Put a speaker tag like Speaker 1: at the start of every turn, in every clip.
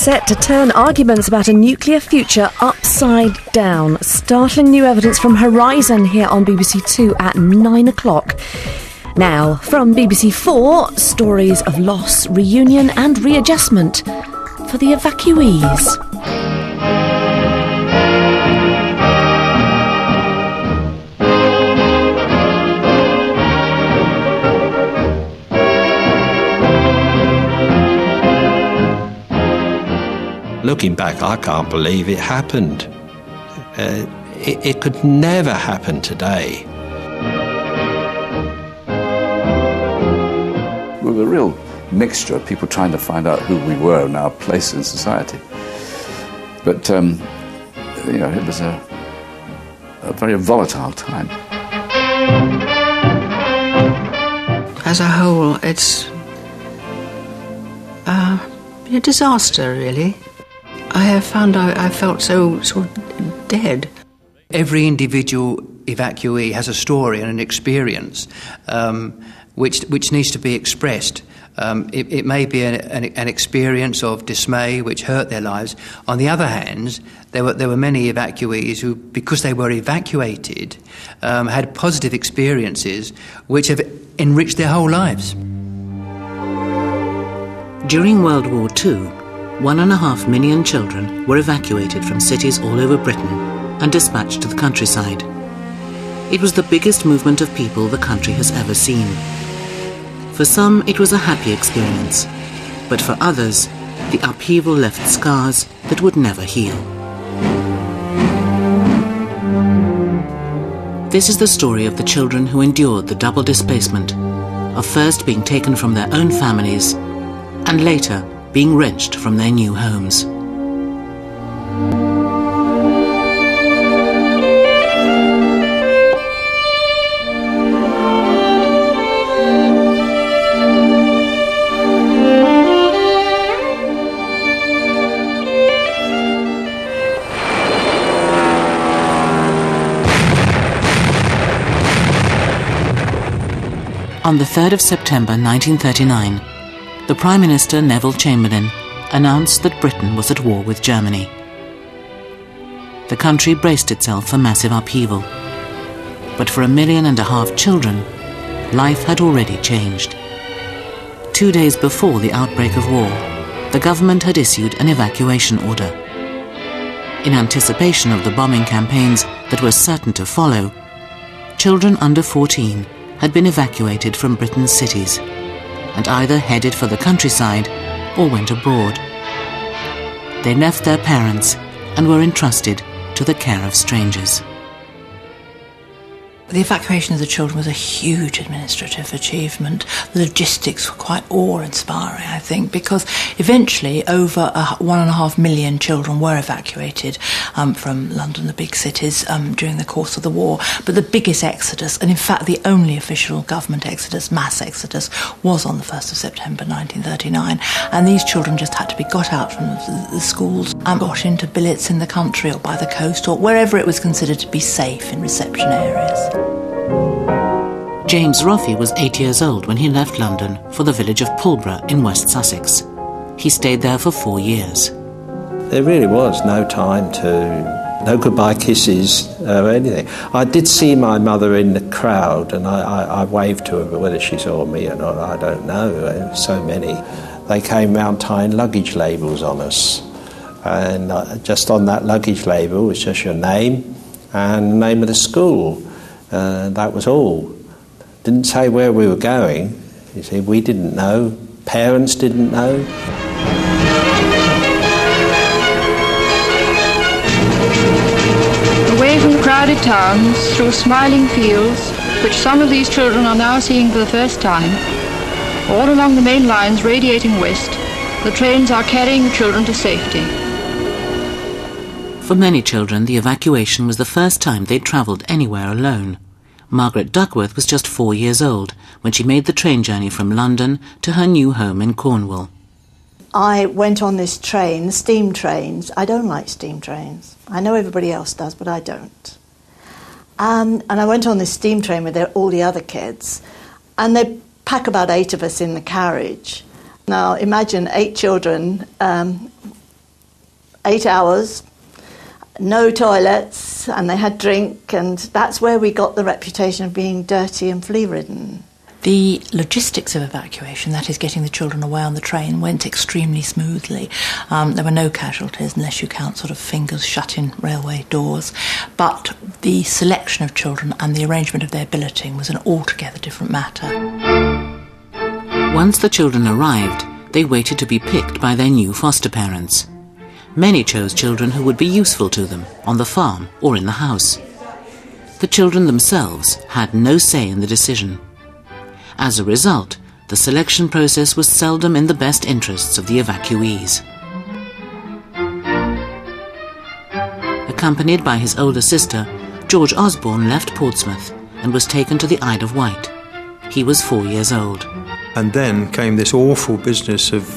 Speaker 1: set to turn arguments about a nuclear future upside down. Startling new evidence from Horizon here on BBC Two at 9 o'clock. Now, from BBC Four, stories of loss, reunion and readjustment for the evacuees.
Speaker 2: Looking back, I can't believe it happened. It could never happen today.
Speaker 3: We were a real mixture of people trying to find out who we were and our place in society. But, it was a very volatile time.
Speaker 4: As a whole, it's a disaster, really. I have found I felt so sort of dead.
Speaker 5: Every individual evacuee has a story and an experience which needs to be expressed. It may be an experience of dismay which hurt their lives. On the other hand, there were many evacuees who, because they were evacuated, had positive experiences which have enriched their whole lives.
Speaker 6: During World War II, 1.5 million children were evacuated from cities all over Britain and dispatched to the countryside. It was the biggest movement of people the country has ever seen. For some, it was a happy experience, but for others, the upheaval left scars that would never heal. This is the story of the children who endured the double displacement, of first being taken from their own families and later being wrenched from their new homes. On the 3rd of September 1939, the Prime Minister Neville Chamberlain announced that Britain was at war with Germany. The country braced itself for massive upheaval. But for 1.5 million children, life had already changed. 2 days before the outbreak of war, the government had issued an evacuation order. In anticipation of the bombing campaigns that were certain to follow, children under 14 had been evacuated from Britain's cities and either headed for the countryside or went abroad. They left their parents and were entrusted to the care of strangers.
Speaker 4: The evacuation of the children was a huge administrative achievement. The logistics were quite awe-inspiring, I think, because eventually over 1.5 million children were evacuated from London, the big cities, during the course of the war. But the biggest exodus, and in fact the only official government exodus, mass exodus, was on the 1st of September 1939. And these children just had to be got out from the schools and got into billets in the country or by the coast or wherever it was considered to be safe in reception areas.
Speaker 6: James Roffey was 8 years old when he left London for the village of Pulborough in West Sussex. He stayed there for 4 years.
Speaker 2: There really was no time no goodbye kisses or anything. I did see my mother in the crowd and I waved to her, but whether she saw me or not, I don't know. There were so many. They came round tying luggage labels on us. And just on that luggage label was just your name and the name of the school. That was all. Didn't say where we were going. You see, we didn't know. Parents didn't know.
Speaker 7: Away from the crowded towns, through smiling fields, which some of these children are now seeing for the first time, all along the main lines radiating west, the trains are carrying the children to safety.
Speaker 6: For many children, the evacuation was the first time they'd travelled anywhere alone. Margaret Duckworth was just 4 years old when she made the train journey from London to her new home in Cornwall.
Speaker 8: I went on this train, steam trains. I don't like steam trains. I know everybody else does, but I don't. And I went on this steam train with all the other kids, and they pack about 8 of us in the carriage. Now, imagine 8 children 8 hours, no toilets, and they had drink, and that's where we got the reputation of being dirty and flea-ridden.
Speaker 4: The logistics of evacuation, that is getting the children away on the train, went extremely smoothly. There were no casualties unless you count sort of fingers shut in railway doors. But the selection of children and the arrangement of their billeting was an altogether different matter.
Speaker 6: Once the children arrived, they waited to be picked by their new foster parents. Many chose children who would be useful to them on the farm or in the house. The children themselves had no say in the decision. As a result, the selection process was seldom in the best interests of the evacuees. Accompanied by his older sister, George Osborne left Portsmouth and was taken to the Isle of Wight. He was 4 years old.
Speaker 9: And then came this awful business of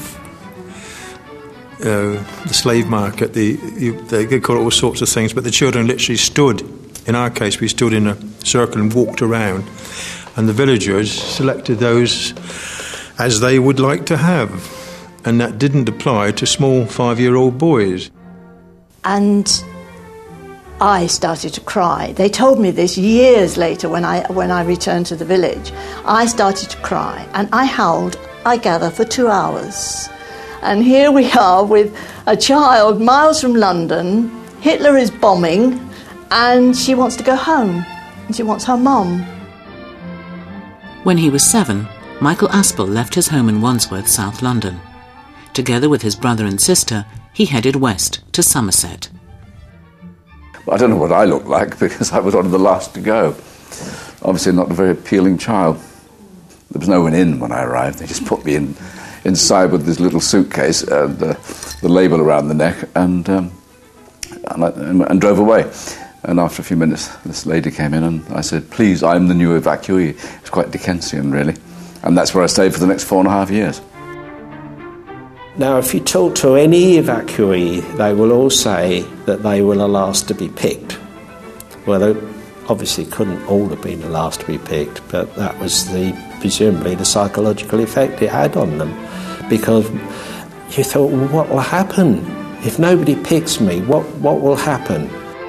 Speaker 9: the slave market. They could call it all sorts of things, but the children literally stood. In our case, we stood in a circle and walked around. And the villagers selected those as they would like to have. And that didn't apply to small 5-year-old boys.
Speaker 8: And I started to cry. They told me this years later when I returned to the village. I started to cry, and I howled, I gather, for 2 hours. And here we are with a child miles from London. Hitler is bombing, and she wants to go home. And she wants her mum.
Speaker 6: When he was 7, Michael Aspel left his home in Wandsworth, South London. Together with his brother and sister, he headed west to Somerset.
Speaker 3: I don't know what I looked like because I was one of the last to go. Obviously not a very appealing child. There was no one in when I arrived. They just put me inside with this little suitcase and the label around the neck and drove away. And after a few minutes, this lady came in and I said, please, I'm the new evacuee. It's quite Dickensian, really. And that's where I stayed for the next 4.5 years.
Speaker 2: Now, if you talk to any evacuee, they will all say that they were the last to be picked. Well, they obviously couldn't all have been the last to be picked, but that was presumably the psychological effect it had on them. Because you thought, well, what will happen? If nobody picks me, what will happen?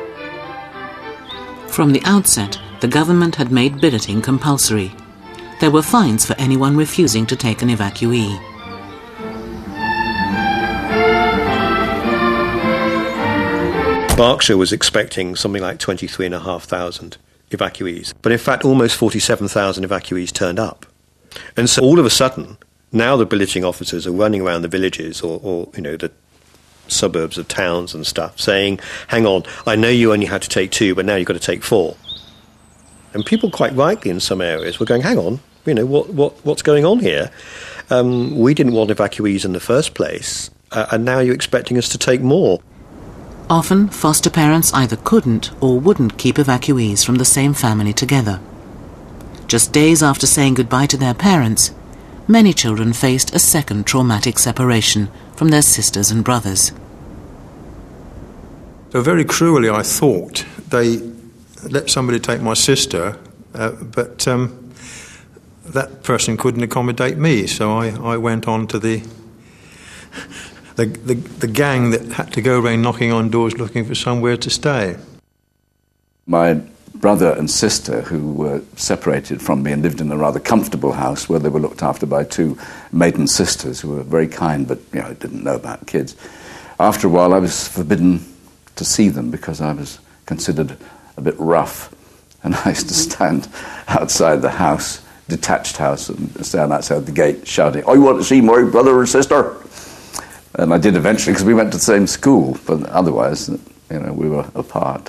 Speaker 6: From the outset, the government had made billeting compulsory. There were fines for anyone refusing to take an evacuee.
Speaker 10: Berkshire was expecting something like 23,500 evacuees, but in fact almost 47,000 evacuees turned up. And so all of a sudden, now the billeting officers are running around the villages or the suburbs of towns and stuff, saying, hang on, I know you only had to take 2, but now you've got to take 4. And people quite rightly in some areas were going, hang on, what's going on here? We didn't want evacuees in the first place, and now you're expecting us to take more.
Speaker 6: Often, foster parents either couldn't or wouldn't keep evacuees from the same family together. Just days after saying goodbye to their parents, many children faced a second traumatic separation from their sisters and brothers.
Speaker 9: So very cruelly, I thought, they let somebody take my sister, but that person couldn't accommodate me, so I went on to the gang that had to go around knocking on doors looking for somewhere to stay.
Speaker 3: My brother and sister, who were separated from me and lived in a rather comfortable house where they were looked after by 2 maiden sisters who were very kind but didn't know about kids. After a while I was forbidden to see them because I was considered a bit rough, and I used to stand outside the house, detached house, and stand outside the gate shouting, I want to see my brother or sister. And I did eventually because we went to the same school, but otherwise, we were apart.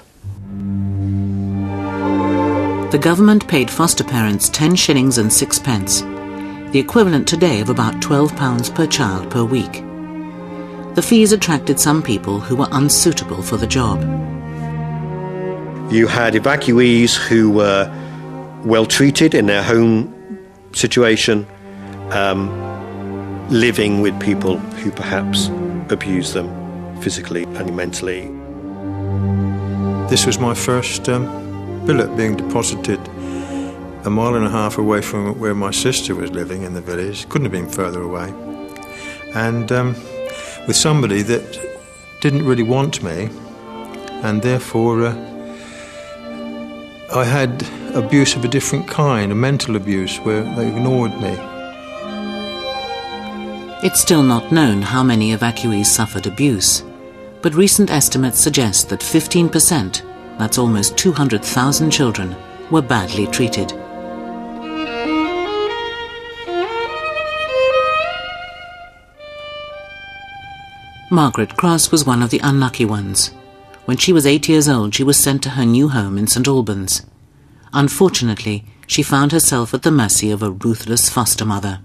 Speaker 6: The government paid foster parents 10 shillings and 6pence, the equivalent today of about £12 per child per week. The fees attracted some people who were unsuitable for the job.
Speaker 10: You had evacuees who were well treated in their home situation, living with people who perhaps abused them physically and mentally.
Speaker 9: This was my first billet being deposited 1.5 miles away from where my sister was living in the village. Couldn't have been further away. And with somebody that didn't really want me, and therefore I had abuse of a different kind, a mental abuse, where they ignored me.
Speaker 6: It's still not known how many evacuees suffered abuse, but recent estimates suggest that 15%, that's almost 200,000 children, were badly treated. Margaret Cross was one of the unlucky ones. When she was 8 years old, she was sent to her new home in St Albans. Unfortunately, she found herself at the mercy of a ruthless foster mother.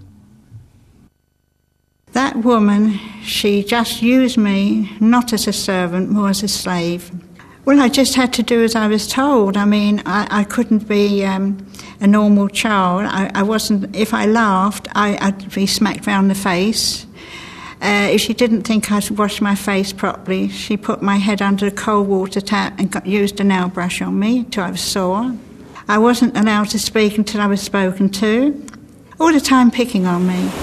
Speaker 11: That woman, she just used me, not as a servant, more as a slave. Well, I just had to do as I was told. I mean, I couldn't be a normal child. I wasn't, if I laughed, I'd be smacked round the face. If she didn't think I'd washed my face properly, she put my head under a cold water tap and used a nail brush on me till I was sore. I wasn't allowed to speak until I was spoken to, all the time picking on me.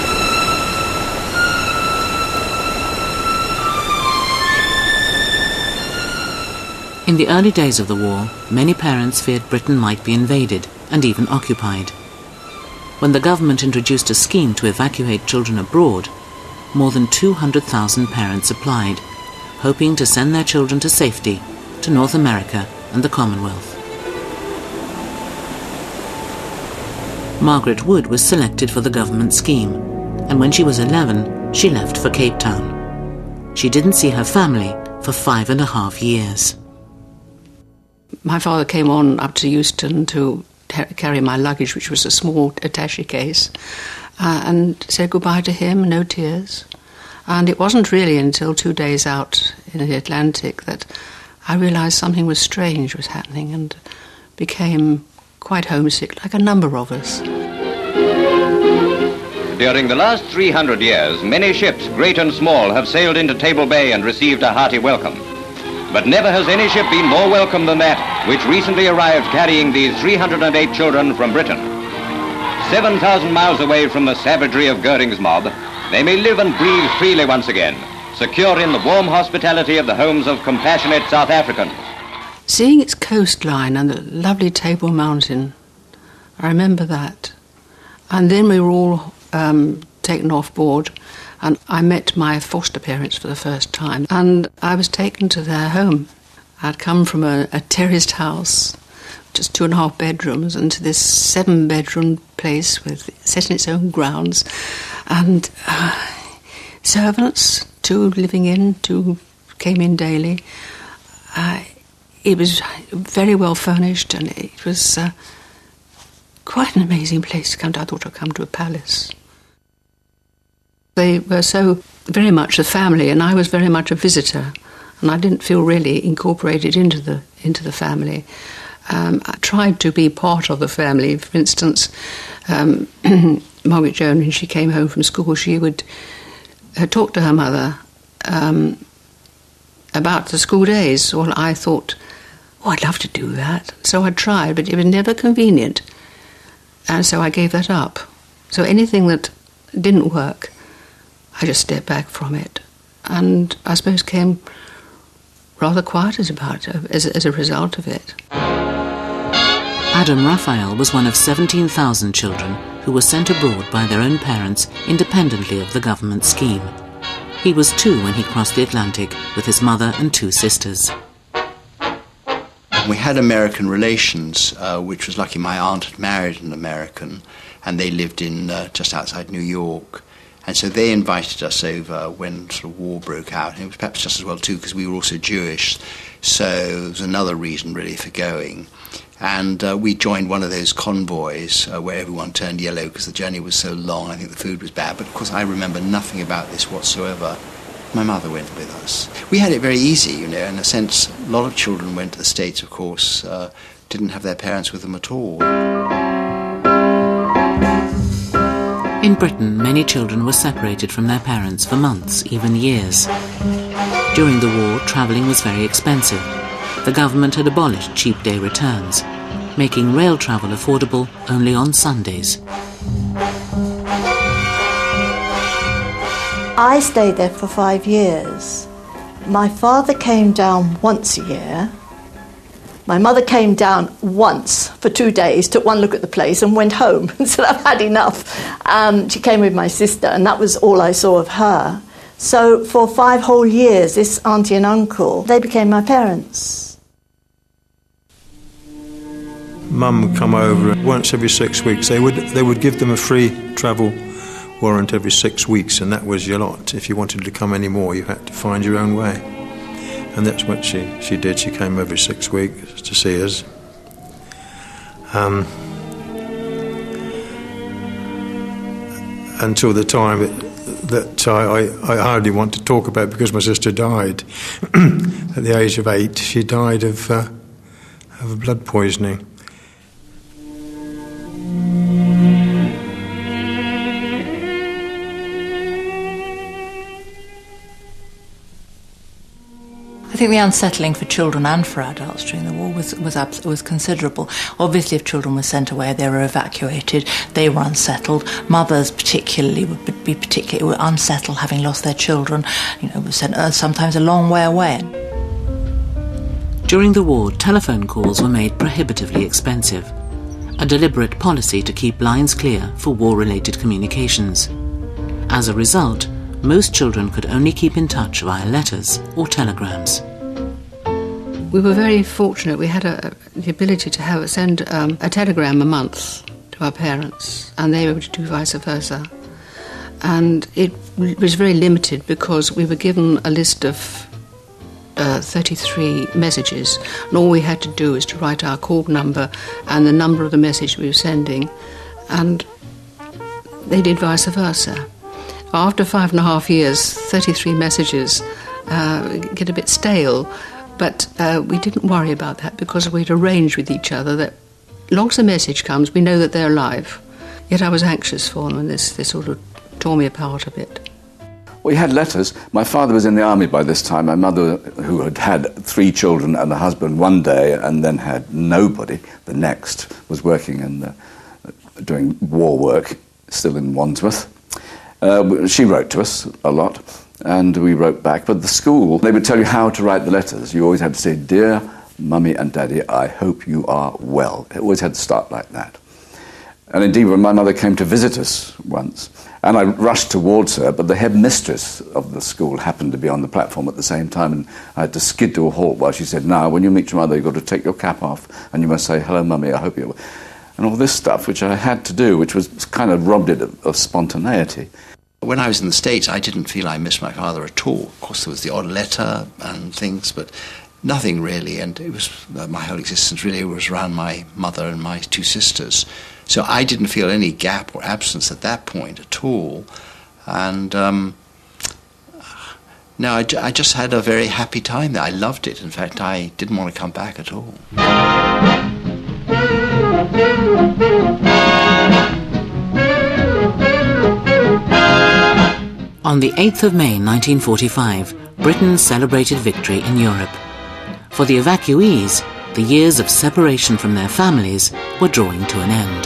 Speaker 6: In the early days of the war, many parents feared Britain might be invaded and even occupied. When the government introduced a scheme to evacuate children abroad, more than 200,000 parents applied, hoping to send their children to safety to North America and the Commonwealth. Margaret Wood was selected for the government scheme, and when she was 11, she left for Cape Town. She didn't see her family for 5.5 years.
Speaker 12: My father came on up to Euston to carry my luggage, which was a small attaché case, and said goodbye to him, no tears. And it wasn't really until 2 days out in the Atlantic that I realised something was strange was happening and became quite homesick, like a number of us.
Speaker 13: During the last 300 years, many ships, great and small, have sailed into Table Bay and received a hearty welcome. But never has any ship been more welcome than that, which recently arrived carrying these 308 children from Britain. 7,000 miles away from the savagery of Goering's mob, they may live and breathe freely once again, secure in the warm hospitality of the homes of compassionate South Africans.
Speaker 12: Seeing its coastline and the lovely Table Mountain, I remember that. And then we were all taken off board, and I met my foster parents for the first time, and I was taken to their home. I'd come from a terraced house, just 2.5 bedrooms, into this 7-bedroom place set in its own grounds, and servants, 2 living in, 2 came in daily. It was very well furnished, and it was quite an amazing place to come to. I thought I'd come to a palace. They were so very much a family, and I was very much a visitor, and I didn't feel really incorporated into the family. I tried to be part of the family. For instance, Margaret Joan, when she came home from school, she would talk to her mother about the school days. Well, I thought, I'd love to do that. So I tried, but it was never convenient. And so I gave that up. So anything that didn't work, I just stepped back from it. And I suppose came rather quiet as a result of it.
Speaker 6: Adam Raphael was one of 17,000 children who were sent abroad by their own parents independently of the government scheme. He was 2 when he crossed the Atlantic with his mother and 2 sisters.
Speaker 14: We had American relations, which was lucky. My aunt had married an American, and they lived in just outside New York. And so they invited us over when sort of war broke out. And it was perhaps just as well, too, because we were also Jewish. So it was another reason, really, for going. And we joined one of those convoys where everyone turned yellow because the journey was so long. I think the food was bad. But, of course, I remember nothing about this whatsoever. My mother went with us. We had it very easy, in a sense. A lot of children went to the States, of course, didn't have their parents with them at all.
Speaker 6: In Britain, many children were separated from their parents for months, even years. During the war, travelling was very expensive. The government had abolished cheap day returns, making rail travel affordable only on Sundays.
Speaker 8: I stayed there for 5 years, My father came down once a year. My mother came down once for 2 days, took one look at the place and went home and said, I've had enough. She came with my sister, and that was all I saw of her. So for 5 whole years, this auntie and uncle, they became my parents.
Speaker 9: Mum would come over once every 6 weeks. They would give them a free travel warrant every 6 weeks, and that was your lot. If you wanted to come any more, you had to find your own way. And that's what she did. She came every 6 weeks to see us. Until the time that I hardly want to talk about, because my sister died at the age of 8. She died of blood poisoning.
Speaker 4: I think the unsettling for children and for adults during the war was considerable. Obviously, if children were sent away, they were evacuated, they were unsettled. Mothers particularly would be particularly unsettled, having lost their children, were sent sometimes a long way away.
Speaker 6: During the war, telephone calls were made prohibitively expensive, a deliberate policy to keep lines clear for war-related communications. As a result, most children could only keep in touch via letters or telegrams.
Speaker 12: We were very fortunate. We had the ability to send a telegram a month to our parents, and they were able to do vice versa. And it was very limited because we were given a list of 33 messages, and all we had to do was to write our call number and the number of the message we were sending, and they did vice versa. After 5.5 years, 33 messages get a bit stale, but we didn't worry about that because we'd arranged with each other that as long as a message comes, we know that they're alive. Yet I was anxious for them, and this sort of tore me apart a bit.
Speaker 3: We had letters. My father was in the army by this time. My mother, who had had 3 children and a husband one day and then had nobody the next, was working in doing war work, still in Wandsworth. She wrote to us a lot, and we wrote back. But the school, they would tell you how to write the letters. You always had to say, "Dear Mummy and Daddy, I hope you are well." It always had to start like that. And indeed, when my mother came to visit us once, and I rushed towards her, but the headmistress of the school happened to be on the platform at the same time, and I had to skid to a halt while she said, "Now, when you meet your mother, you've got to take your cap off, and you must say, 'Hello, Mummy, I hope you're well.'" And all this stuff, which I had to do, which was kind of robbed it of spontaneity.
Speaker 14: When I was in the States, I didn't feel I missed my father at all. Of course, there was the odd letter and things, but nothing really. And it was my whole existence really was around my mother and my 2 sisters. So I didn't feel any gap or absence at that point at all. And no, I just had a very happy time there. I loved it. In fact, I didn't want to come back at all.
Speaker 6: On the 8th of May 1945, Britain celebrated victory in Europe. For the evacuees, the years of separation from their families were drawing to an end.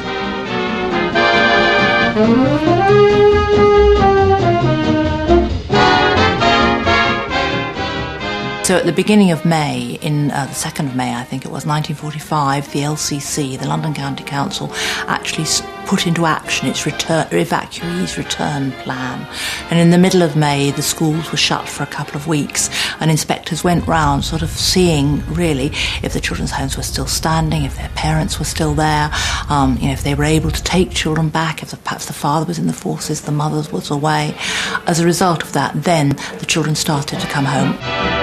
Speaker 4: So at the beginning of May, in the 2nd of May, I think it was, 1945, the LCC, the London County Council, actually put into action its evacuees return plan. And in the middle of May, the schools were shut for a couple of weeks, and inspectors went round sort of seeing, really, if the children's homes were still standing, if their parents were still there, if they were able to take children back, if perhaps the father was in the forces, the mother was away. As a result of that, then the children started to come home.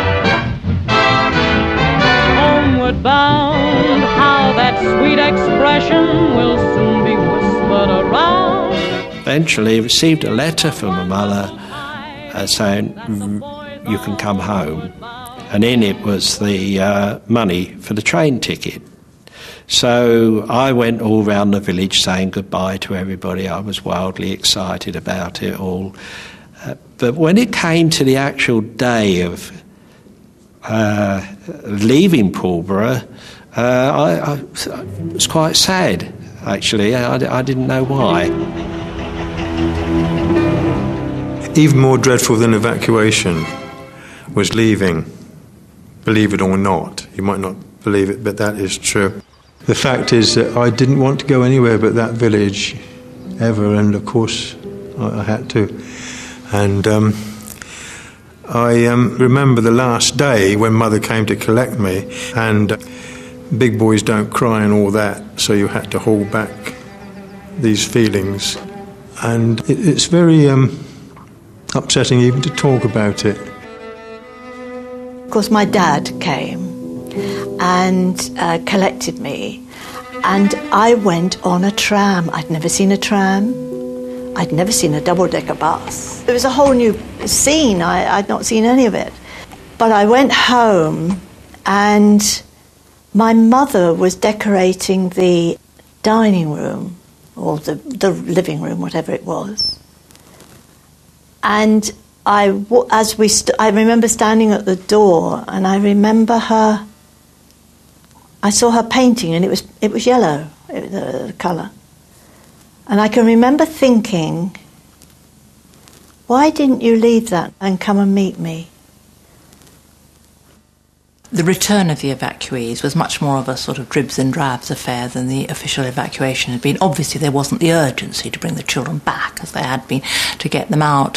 Speaker 15: Homeward bound, how that sweet expression will soon be whispered around.
Speaker 2: Eventually received a letter from my mother saying, "You can come home." And in it was the money for the train ticket. So I went all round the village saying goodbye to everybody. I was wildly excited about it all. But when it came to the actual day of leaving Pulborough, I was quite sad, actually. I didn't know why.
Speaker 9: Even more dreadful than evacuation was leaving, believe it or not. You might not believe it, but that is true. The fact is that I didn't want to go anywhere but that village ever, and of course I had to. And I remember the last day when Mother came to collect me, and big boys don't cry and all that, so you had to hold back these feelings. And it's very upsetting even to talk about it.
Speaker 8: Of course, my dad came and collected me, and I went on a tram. I'd never seen a tram. I'd never seen a double-decker bus. It was a whole new scene. I'd not seen any of it. But I went home, and my mother was decorating the dining room, or the living room, whatever it was. And I remember standing at the door, and I remember her. I saw her painting, and it was yellow, the colour. And I can remember thinking, why didn't you leave that and come and meet me?
Speaker 4: The return of the evacuees was much more of a sort of dribs and drabs affair than the official evacuation had been. Obviously, there wasn't the urgency to bring the children back as there had been to get them out.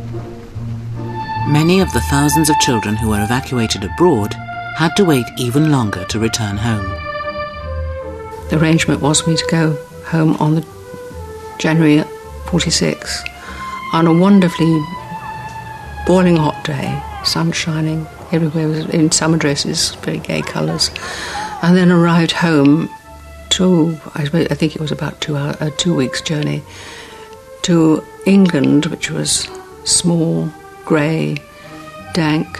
Speaker 6: Many of the thousands of children who were evacuated abroad had to wait even longer to return home.
Speaker 12: The arrangement was for me to go home on the January 46 on a wonderfully boiling hot day, sun shining everywhere, in summer dresses, very gay colours, and then arrived home to, I think it was about a 2 weeks journey, to England, which was small, grey, dank,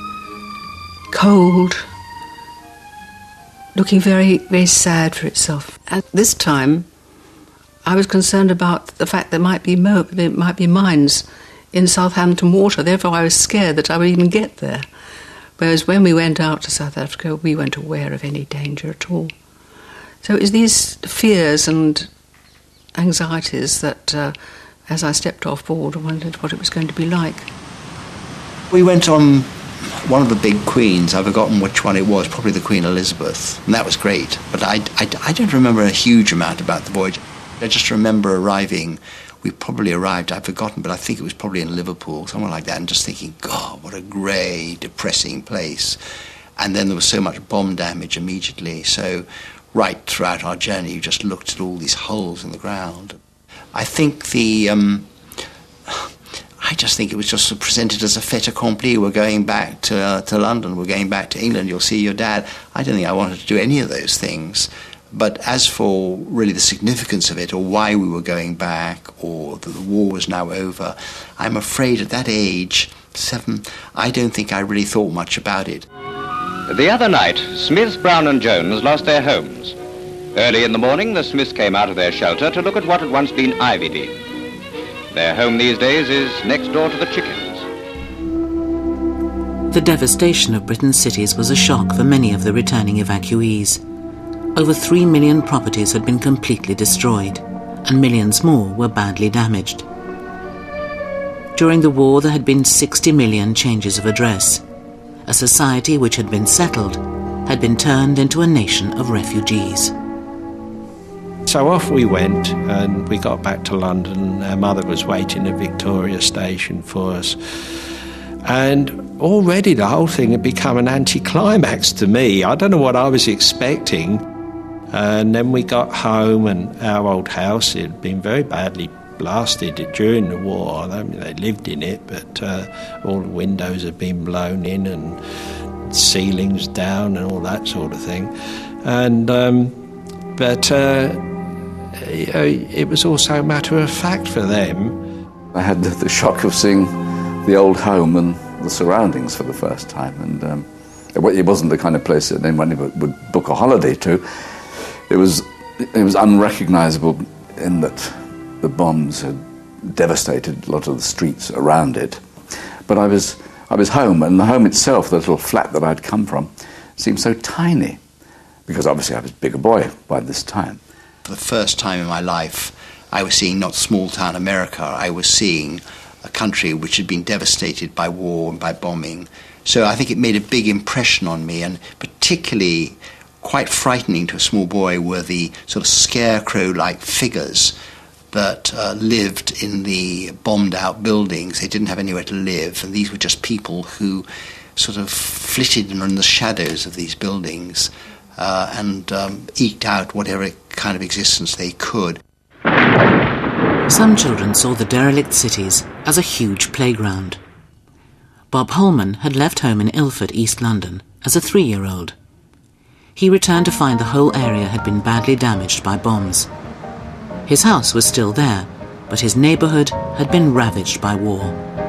Speaker 12: cold, looking very, very sad for itself. At this time, I was concerned about the fact there might be mines in Southampton Water. Therefore, I was scared that I would even get there. Whereas when we went out to South Africa, we weren't aware of any danger at all. So it was these fears and anxieties that, as I stepped off board, I wondered what it was going to be like.
Speaker 14: We went on one of the big queens. I've forgotten which one it was, probably the Queen Elizabeth, and that was great. But I don't remember a huge amount about the voyage. I just remember arriving. We probably arrived, I've forgotten, but I think it was probably in Liverpool, somewhere like that, and just thinking, God, what a grey, depressing place. And then there was so much bomb damage immediately, so right throughout our journey, you just looked at all these holes in the ground. I think I just think it was just presented as a fait accompli. We're going back to London, we're going back to England, you'll see your dad. I don't think I wanted to do any of those things. But as for really the significance of it, or why we were going back, or that the war was now over, I'm afraid at that age, 7, I don't think I really thought much about it.
Speaker 13: The other night, Smiths, Brown and Jones lost their homes. Early in the morning, the Smiths came out of their shelter to look at what had once been Ivydean. Their home these days is next door to the Chickens.
Speaker 6: The devastation of Britain's cities was a shock for many of the returning evacuees. Over 3 million properties had been completely destroyed, and millions more were badly damaged. During the war, there had been 60 million changes of address. A society which had been settled had been turned into a nation of refugees.
Speaker 2: So off we went, and we got back to London. Our mother was waiting at Victoria Station for us. And already the whole thing had become an anticlimax to me. I don't know what I was expecting. And then we got home, and our old house had been very badly blasted during the war. I don't mean they lived in it, but all the windows had been blown in and ceilings down and all that sort of thing. And it was also matter of fact for them.
Speaker 3: I had the shock of seeing the old home and the surroundings for the first time, and it wasn't the kind of place that anyone would book a holiday to. It was unrecognisable in that the bombs had devastated a lot of the streets around it. But I was home, and the home itself, the little flat that I'd come from, seemed so tiny, because obviously I was a bigger boy by this time.
Speaker 14: For the first time in my life, I was seeing not small-town America, I was seeing a country which had been devastated by war and by bombing. So I think it made a big impression on me, and particularly quite frightening to a small boy were the sort of scarecrow-like figures that lived in the bombed-out buildings. They didn't have anywhere to live, and these were just people who sort of flitted in the shadows of these buildings and eked out whatever kind of existence they could.
Speaker 6: Some children saw the derelict cities as a huge playground. Bob Holman had left home in Ilford, East London, as a 3-year-old. He returned to find the whole area had been badly damaged by bombs. His house was still there, but his neighbourhood had been ravaged by war.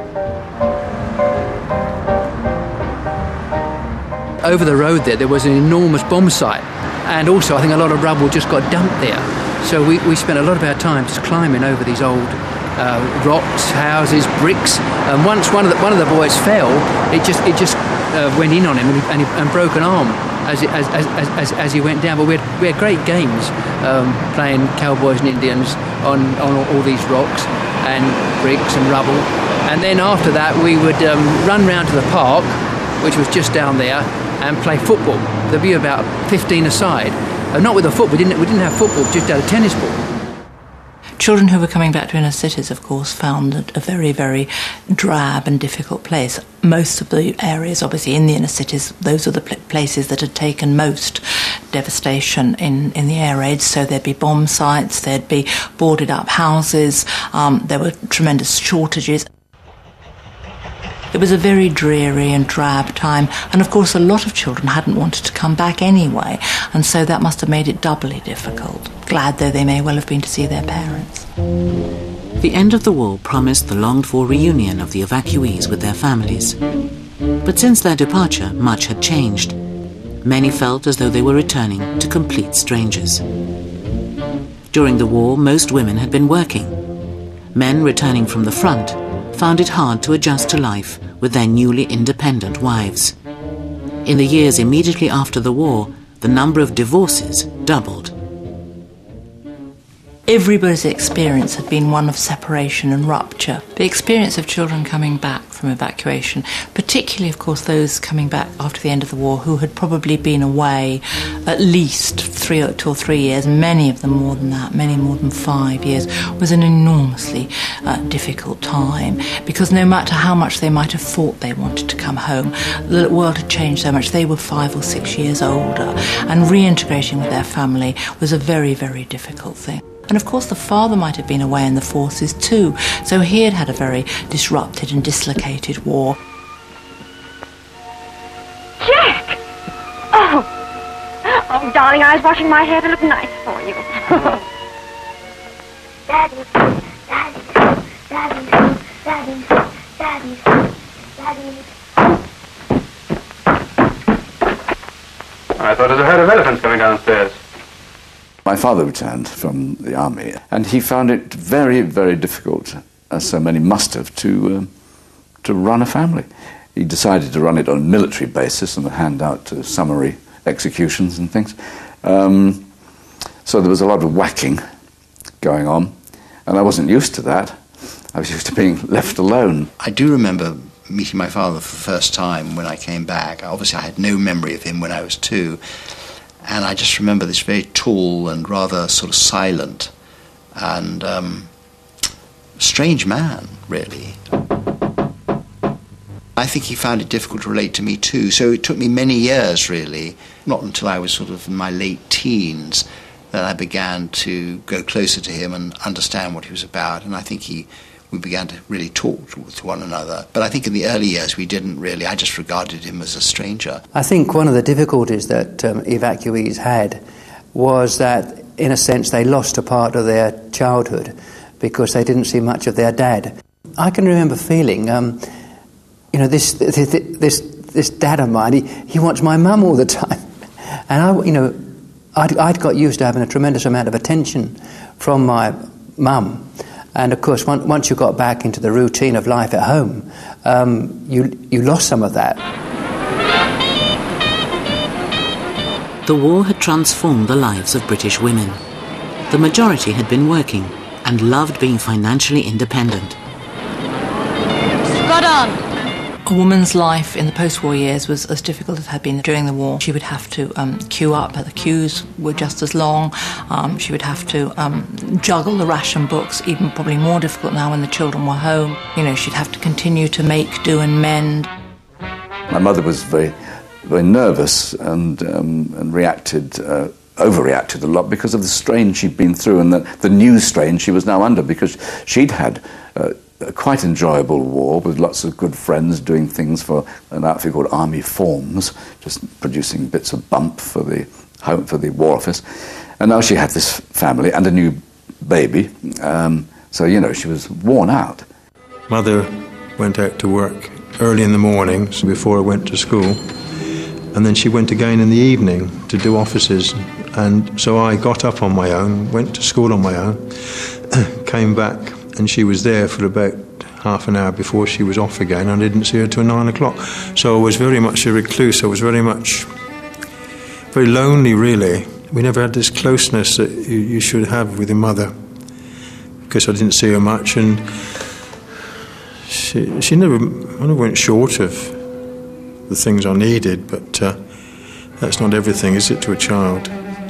Speaker 5: Over the road there was an enormous bomb site, and also I think a lot of rubble just got dumped there. So we spent a lot of our time just climbing over these old rocks, houses, bricks. And once one of the boys fell, it just went in on him and broke an arm as he went down. But we had great games playing cowboys and Indians on all these rocks and bricks and rubble. And then after that we would run round to the park, which was just down there, and play football. There'd be about 15 aside. Not with a foot. We didn't have football. Just had a tennis ball.
Speaker 4: Children who were coming back to inner cities, of course, found it a very, very drab and difficult place. Most of the areas, obviously, in the inner cities, those are the places that had taken most devastation in the air raids. So there'd be bomb sites, there'd be boarded up houses, there were tremendous shortages. It was a very dreary and drab time, and of course a lot of children hadn't wanted to come back anyway, and so that must have made it doubly difficult, glad though they may well have been to see their parents.
Speaker 6: The end of the war promised the longed-for reunion of the evacuees with their families. But since their departure, much had changed. Many felt as though they were returning to complete strangers. During the war, most women had been working. Men returning from the front found it hard to adjust to life with their newly independent wives. In the years immediately after the war, the number of divorces doubled.
Speaker 4: Everybody's experience had been one of separation and rupture. The experience of children coming back from evacuation, particularly, of course, those coming back after the end of the war who had probably been away at least 2 or 3 years, many of them more than that, many more than 5 years, was an enormously difficult time, because no matter how much they might have thought they wanted to come home, the world had changed so much. They were 5 or 6 years older, and reintegrating with their family was a very, very difficult thing. And of course the father might have been away in the forces too, so he had had a very disrupted and dislocated war.
Speaker 16: Jack! Oh, darling, I was washing my hair to look nice for you. Daddy, Daddy, Daddy, Daddy, Daddy, Daddy.
Speaker 17: I thought it was a herd of elephants coming downstairs.
Speaker 3: My father returned from the army, and he found it very, very difficult, as so many must have, to run a family. He decided to run it on a military basis and hand out summary executions and things. So there was a lot of whacking going on, and I wasn't used to that. I was used to being left alone.
Speaker 14: I do remember meeting my father for the first time when I came back. Obviously, I had no memory of him when I was 2. And I just remember this very tall and rather sort of silent and strange man, really. I think he found it difficult to relate to me too, so it took me many years, really, not until I was sort of in my late teens, that I began to go closer to him and understand what he was about, and I think we began to really talk to one another. But I think in the early years we didn't really. I just regarded him as a stranger.
Speaker 5: I think one of the difficulties that evacuees had was that, in a sense, they lost a part of their childhood because they didn't see much of their dad. I can remember feeling, this dad of mine, he wants my mum all the time. And I'd got used to having a tremendous amount of attention from my mum. And of course, once you got back into the routine of life at home, you lost some of that.
Speaker 6: The war had transformed the lives of British women. The majority had been working and loved being financially independent.
Speaker 15: Right on.
Speaker 4: A woman's life in the post-war years was as difficult as it had been during the war. She would have to queue up, but the queues were just as long. She would have to juggle the ration books, even probably more difficult now when the children were home. You know, she'd have to continue to make, do and mend.
Speaker 3: My mother was very, very nervous and overreacted a lot because of the strain she'd been through and the new strain she was now under, because she'd had a quite enjoyable war with lots of good friends doing things for an outfit called Army Forms, just producing bits of bump for the War Office. And now she had this family and a new baby, so, you know, she was worn out.
Speaker 9: Mother went out to work early in the mornings before I went to school, and then she went again in the evening to do offices. And so I got up on my own, went to school on my own, came back, and she was there for about half an hour before she was off again. I didn't see her till 9 o'clock. So I was very much a recluse. I was very lonely, really. We never had this closeness that you should have with your mother, because I didn't see her much, and she never went short of the things I needed, but that's not everything, is it, to a child?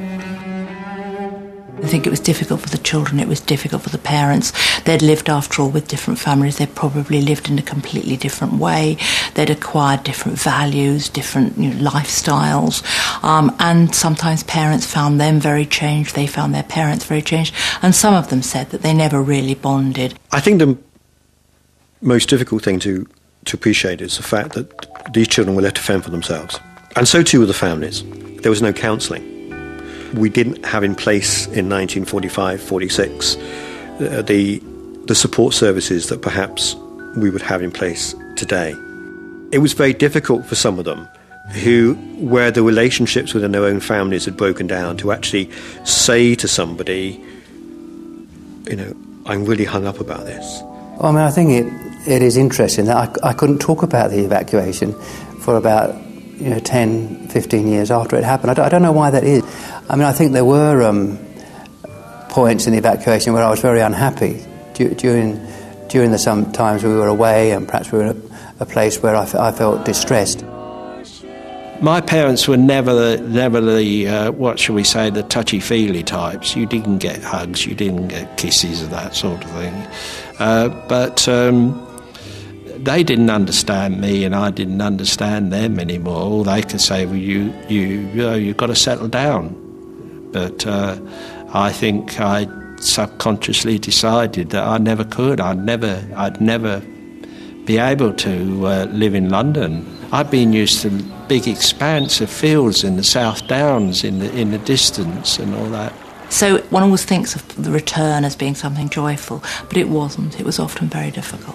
Speaker 4: I think it was difficult for the children, it was difficult for the parents. They'd lived, after all, with different families. They'd probably lived in a completely different way. They'd acquired different values, different lifestyles. And sometimes parents found them very changed. They found their parents very changed. And some of them said that they never really bonded.
Speaker 10: I think the most difficult thing to appreciate is the fact that these children were left to fend for themselves. And so too were the families. There was no counselling. We didn't have in place in 1945-46 the support services that perhaps we would have in place today. It was very difficult for some of them where the relationships within their own families had broken down, to actually say to somebody, you know, I'm really hung up about this.
Speaker 5: Well, I mean, I think it is interesting that I couldn't talk about the evacuation for about 10, 15 years after it happened. I don't know why that is. I mean, I think there were points in the evacuation where I was very unhappy during the some times we were away, and perhaps we were in a place where I felt distressed.
Speaker 2: My parents were never the what shall we say, the touchy-feely types. You didn't get hugs, you didn't get kisses, or that sort of thing. But they didn't understand me, and I didn't understand them anymore. All they could say was, you've got to settle down. But I think I subconsciously decided that I never could. I'd never be able to live in London. I've been used to big expanse of fields in the South Downs in the distance and all that.
Speaker 4: So one always thinks of the return as being something joyful, but it wasn't. It was often very difficult.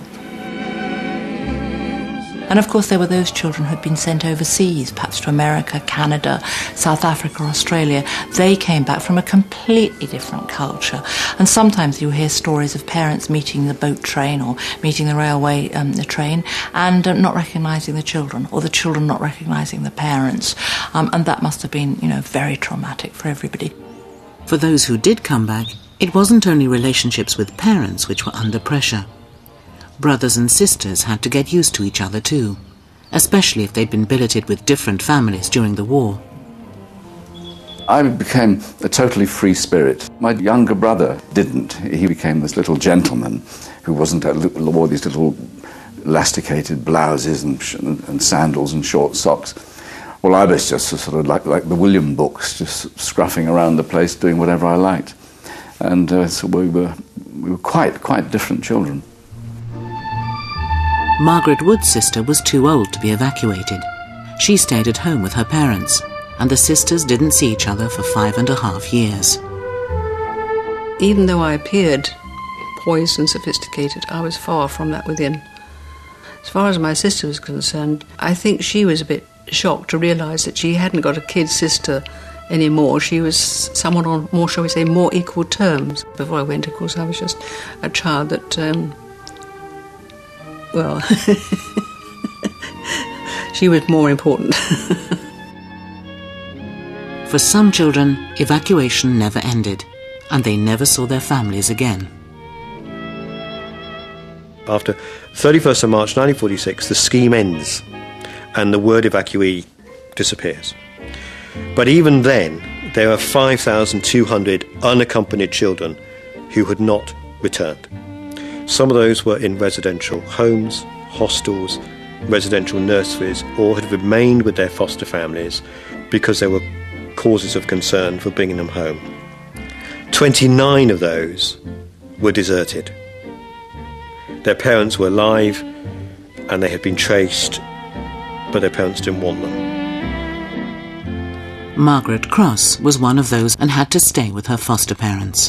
Speaker 4: And of course there were those children who had been sent overseas, perhaps to America, Canada, South Africa, Australia. They came back from a completely different culture. And sometimes you hear stories of parents meeting the boat train or meeting the railway the train and not recognising the children, or the children not recognising the parents. And that must have been, very traumatic for everybody.
Speaker 6: For those who did come back, it wasn't only relationships with parents which were under pressure. Brothers and sisters had to get used to each other too, especially if they'd been billeted with different families during the war.
Speaker 3: I became a totally free spirit. My younger brother didn't. He became this little gentleman who wore these little elasticated blouses and sandals and short socks. Well, I was just sort of like the William books, just scruffing around the place, doing whatever I liked. And so we were quite different children.
Speaker 6: Margaret Wood's sister was too old to be evacuated. She stayed at home with her parents, and the sisters didn't see each other for 5.5 years.
Speaker 12: Even though I appeared poised and sophisticated, I was far from that within. As far as my sister was concerned, I think she was a bit shocked to realise that she hadn't got a kid sister anymore. She was someone on more, shall we say, more equal terms. Before I went, of course, I was just a child that... Well, she was more important.
Speaker 6: For some children, evacuation never ended, and they never saw their families again.
Speaker 10: After 31st of March 1946, the scheme ends and the word evacuee disappears. But even then, there are 5,200 unaccompanied children who had not returned. Some of those were in residential homes, hostels, residential nurseries, or had remained with their foster families because there were causes of concern for bringing them home. 29 of those were deserted. Their parents were alive and they had been traced, but their parents didn't want them.
Speaker 6: Margaret Cross was one of those and had to stay with her foster parents.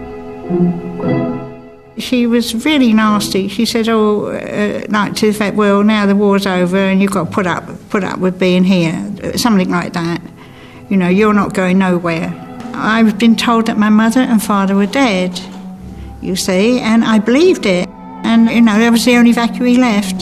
Speaker 11: She was really nasty. She said, like to the effect, well, now the war's over and you've got to put up with being here, something like that. You know, you're not going nowhere. I've been told that my mother and father were dead, you see, and I believed it. And, you know, I was the only evacuee left.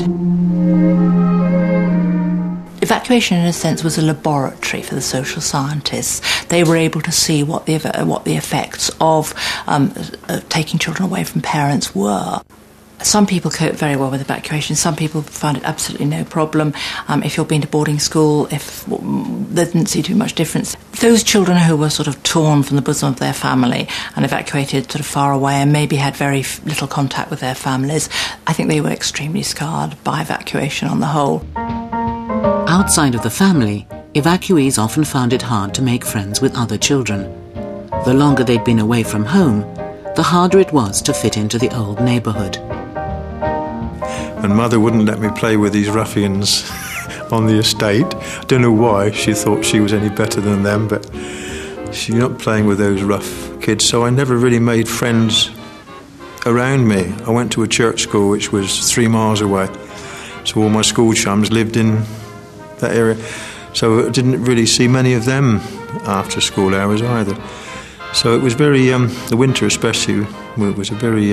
Speaker 4: Evacuation, in a sense, was a laboratory for the social scientists. They were able to see what the effects of taking children away from parents were. Some people coped very well with evacuation. Some people found it absolutely no problem. If you've been to boarding school, if they didn't see too much difference. Those children who were sort of torn from the bosom of their family and evacuated sort of far away and maybe had very little contact with their families, I think they were extremely scarred by evacuation on the whole.
Speaker 6: Outside of the family, evacuees often found it hard to make friends with other children. The longer they'd been away from home, the harder it was to fit into the old neighbourhood.
Speaker 9: And Mother wouldn't let me play with these ruffians on the estate. I don't know why she thought she was any better than them, but she's not playing with those rough kids, so I never really made friends around me. I went to a church school which was 3 miles away, so all my school chums lived in that area, so I didn't really see many of them after school hours either. So it was very, the winter especially, was a very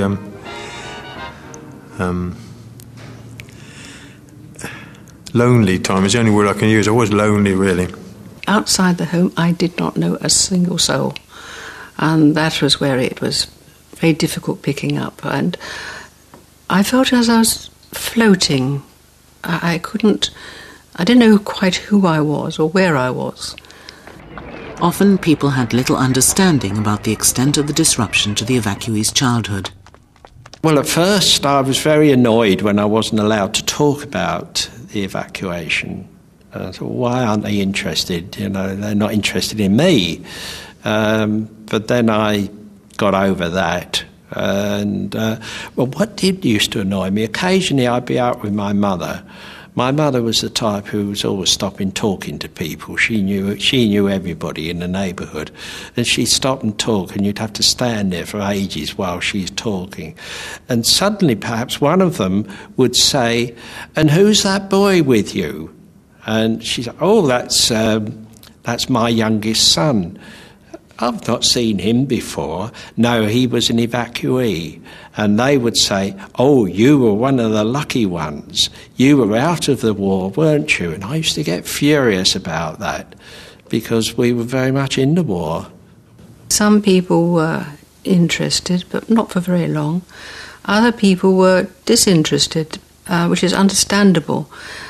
Speaker 9: lonely time. It's the only word I can use. I was lonely, really.
Speaker 12: Outside the home, I did not know a single soul. And that was where it was very difficult picking up. And I felt as I was floating. I didn't know quite who I was or where I was.
Speaker 6: Often people had little understanding about the extent of the disruption to the evacuees' childhood.
Speaker 2: Well, at first I was very annoyed when I wasn't allowed to talk about the evacuation. I thought, why aren't they interested? You know, they're not interested in me. But then I got over that. And, well, what did used to annoy me, occasionally I'd be out with my mother. My mother was the type who was always stopping talking to people. She knew everybody in the neighbourhood. And she'd stop and talk, and you'd have to stand there for ages while she's talking. And suddenly, perhaps one of them would say, "And who's that boy with you?" And she'd say, "Oh, that's my youngest son." "I've not seen him before." "No, he was an evacuee." And they would say, "Oh, you were one of the lucky ones. You were out of the war, weren't you?" And I used to get furious about that because we were very much in the war.
Speaker 12: Some people were interested, but not for very long. Other people were disinterested, which is understandable.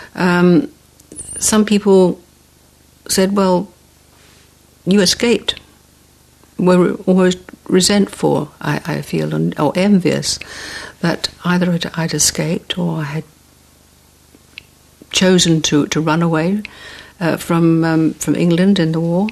Speaker 12: Some people said, "Well, you escaped." Were almost resentful, I feel, or envious that either I'd escaped or I had chosen to run away from England in the war.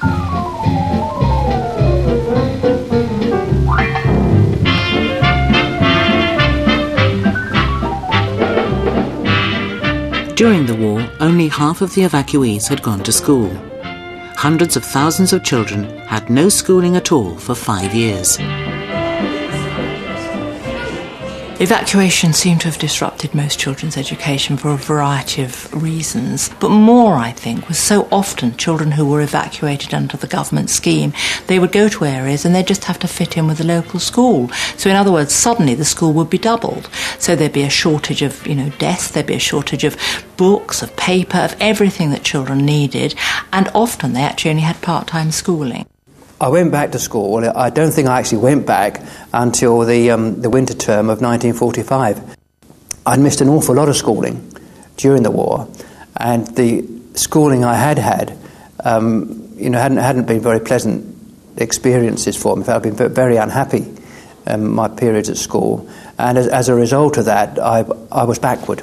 Speaker 6: During the war, only half of the evacuees had gone to school. Hundreds of thousands of children had no schooling at all for 5 years.
Speaker 4: Evacuation seemed to have disrupted most children's education for a variety of reasons. But more, I think, was so often children who were evacuated under the government scheme, they would go to areas and they'd just have to fit in with the local school. So in other words, suddenly the school would be doubled. So there'd be a shortage of, desks, there'd be a shortage of books, of paper, of everything that children needed. And often they actually only had part-time schooling.
Speaker 18: I went back to school. I don't think I actually went back until the winter term of 1945.
Speaker 5: I'd missed an awful lot of schooling during the war, and the schooling I had hadn't been very pleasant experiences for me. In fact, I've been very unhappy my periods at school, and as a result of that, I was backward.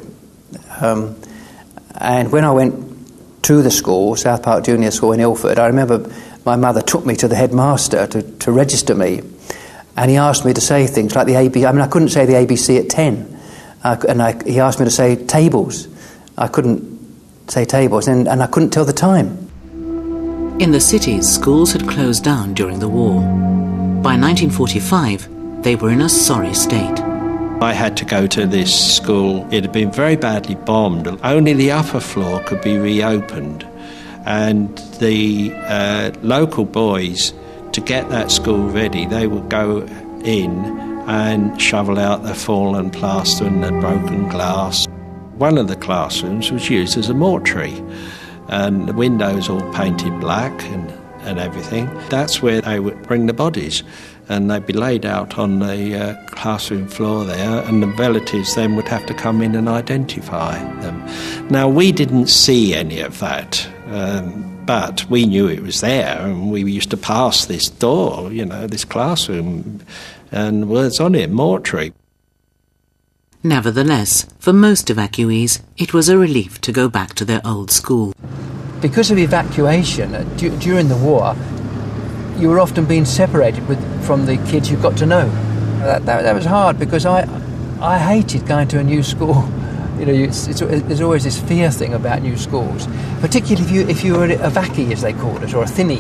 Speaker 5: And when I went to the school, South Park Junior School in Ilford, I remember my mother took me to the headmaster to register me, and he asked me to say things like the ABC. I mean, I couldn't say the ABC at 10, he asked me to say tables. I couldn't say tables, and I couldn't tell the time.
Speaker 6: In the cities, schools had closed down during the war. By 1945, they were in a sorry state.
Speaker 2: I had to go to this school. It had been very badly bombed. Only the upper floor could be reopened. And the local boys, to get that school ready, they would go in and shovel out the fallen plaster and the broken glass. One of the classrooms was used as a mortuary, and the windows all painted black and everything. That's where they would bring the bodies, and they'd be laid out on the classroom floor there, and the relatives then would have to come in and identify them. Now, we didn't see any of that, but we knew it was there, and we used to pass this door, this classroom, and words on it, mortuary.
Speaker 6: Nevertheless, for most evacuees, it was a relief to go back to their old school.
Speaker 5: Because of evacuation, during the war, you were often being separated from the kids you got to know. That was hard, because I hated going to a new school. There's always this fear thing about new schools, particularly if you were a vackie, as they called it, or a thinny,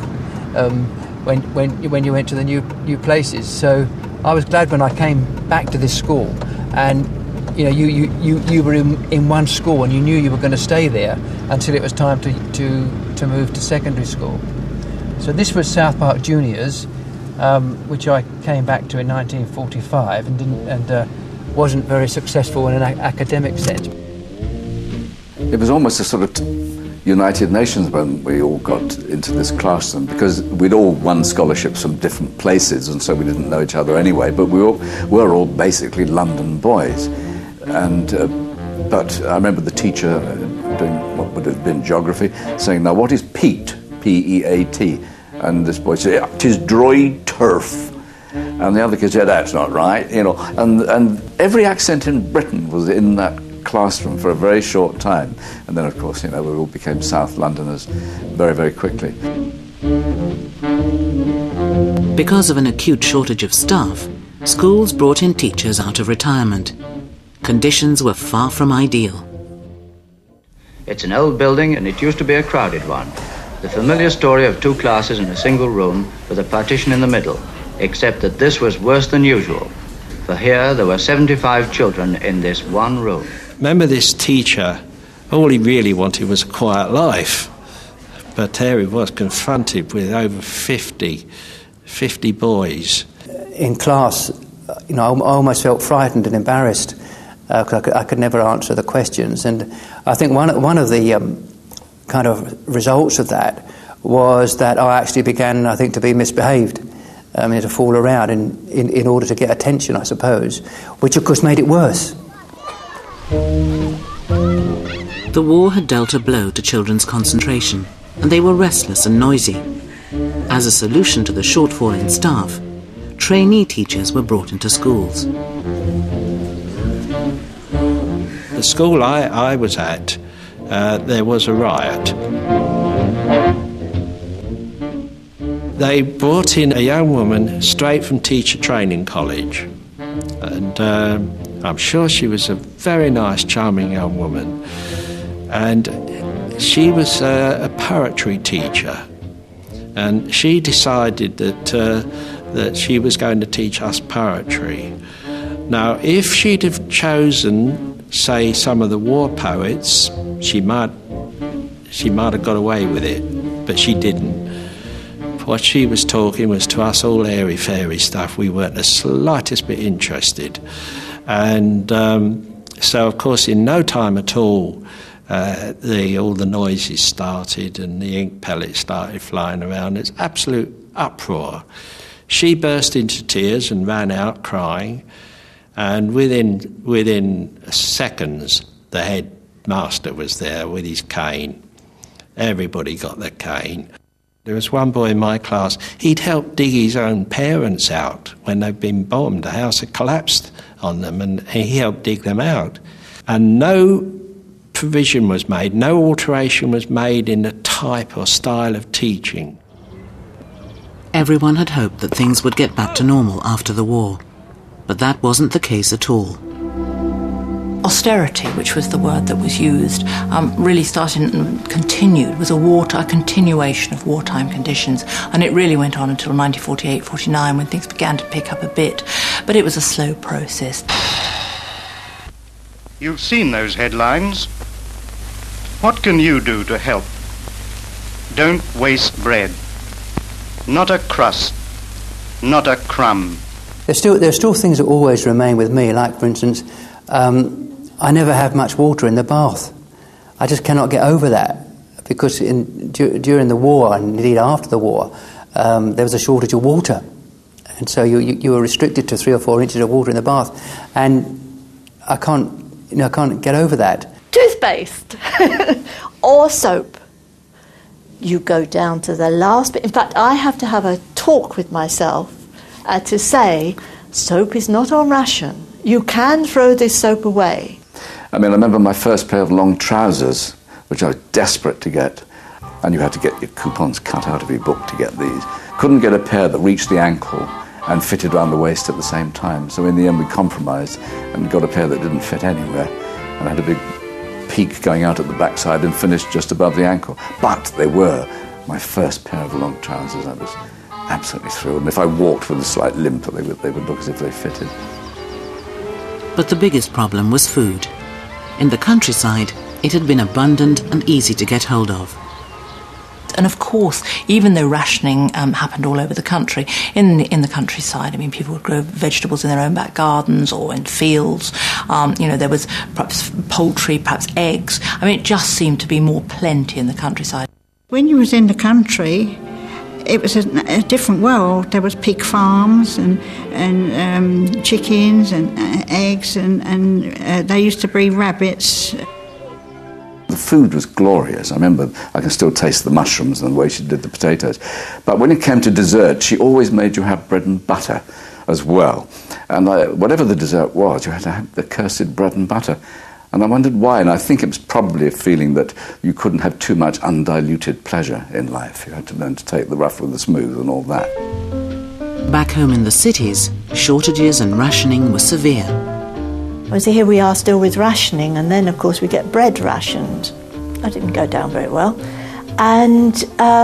Speaker 5: when you went to the new places. So I was glad when I came back to this school, and you were in one school and you knew you were going to stay there until it was time to move to secondary school. So this was South Park Juniors, which I came back to in 1945 and wasn't very successful in an academic sense.
Speaker 3: It was almost a sort of United Nations when we all got into this classroom, because we'd all won scholarships from different places, and so we didn't know each other anyway, but we were all basically London boys. But I remember the teacher doing what would have been geography, saying, "Now what is peat? P-E-A-T." And this boy said, "'Tis dry turf." And the other kids said, "That's not right," And every accent in Britain was in that classroom for a very short time. And then, of course, we all became South Londoners very, very quickly.
Speaker 6: Because of an acute shortage of staff, schools brought in teachers out of retirement. Conditions were far from ideal.
Speaker 18: It's an old building, and it used to be a crowded one. The familiar story of two classes in a single room with a partition in the middle, except that this was worse than usual. For here there were 75 children in this one room.
Speaker 2: Remember, this teacher, all he really wanted was a quiet life. But there he was, confronted with over 50 boys.
Speaker 5: In class, I almost felt frightened and embarrassed. I could never answer the questions, and I think one of the kind of results of that was that I actually began, I think, to be misbehaved, to fool around in order to get attention, I suppose, which of course made it worse.
Speaker 6: The war had dealt a blow to children's concentration, and they were restless and noisy. As a solution to the shortfall in staff, trainee teachers were brought into schools.
Speaker 2: The school I was at, there was a riot. They brought in a young woman straight from teacher training college, and I'm sure she was a very nice, charming young woman, and she was a poetry teacher, and she decided that she was going to teach us poetry. Now, if she'd have chosen, say, some of the war poets, she might have got away with it, but she didn't. What she was talking was to us all airy-fairy stuff. We weren't the slightest bit interested. And so, of course, in no time at all, all the noises started and the ink pellets started flying around. It's absolute uproar. She burst into tears and ran out crying. And within seconds, the headmaster was there with his cane. Everybody got their cane. There was one boy in my class, he'd helped dig his own parents out when they'd been bombed. The house had collapsed on them, and he helped dig them out. And no provision was made, no alteration was made in the type or style of teaching.
Speaker 6: Everyone had hoped that things would get back to normal after the war, but that wasn't the case at all.
Speaker 4: Austerity, which was the word that was used, really started and continued, was a continuation of wartime conditions, and it really went on until 1948-49 when things began to pick up a bit, but it was a slow process.
Speaker 19: You've seen those headlines. What can you do to help? Don't waste bread. Not a crust. Not a crumb.
Speaker 20: There's still things that always remain with me, like, for instance, I never have much water in the bath. I just cannot get over that, because during the war, and indeed after the war, there was a shortage of water. And so you were restricted to 3 or 4 inches of water in the bath. And I can't get over that.
Speaker 8: Toothpaste or soap. You go down to the last bit. In fact, I have to have a talk with myself to say, soap is not on ration. You can throw this soap away.
Speaker 3: I mean, I remember my first pair of long trousers, which I was desperate to get, and you had to get your coupons cut out of your book to get these. Couldn't get a pair that reached the ankle and fitted around the waist at the same time. So in the end we compromised and got a pair that didn't fit anywhere, and had a big peak going out at the backside and finished just above the ankle. But they were my first pair of long trousers. I was absolutely thrilled. And if I walked with a slight limp, they would look as if they fitted.
Speaker 6: But the biggest problem was food. In the countryside, it had been abundant and easy to get hold of.
Speaker 4: And of course, even though rationing happened all over the country, in the countryside, I mean, people would grow vegetables in their own back gardens or in fields. There was perhaps poultry, perhaps eggs. I mean, it just seemed to be more plenty in the countryside.
Speaker 11: When you was in the country, it was a different world. There was pig farms and chickens and eggs, and they used to breed rabbits.
Speaker 3: The food was glorious. I remember I can still taste the mushrooms and the way she did the potatoes. But when it came to dessert, she always made you have bread and butter as well. And whatever the dessert was, you had to have the cursed bread and butter. And I wondered why, and I think it was probably a feeling that you couldn't have too much undiluted pleasure in life. You had to learn to take the rough with the smooth and all that.
Speaker 6: Back home in the cities, shortages and rationing were severe.
Speaker 8: So here we are still with rationing, and then of course we get bread rationed. That didn't go down very well. And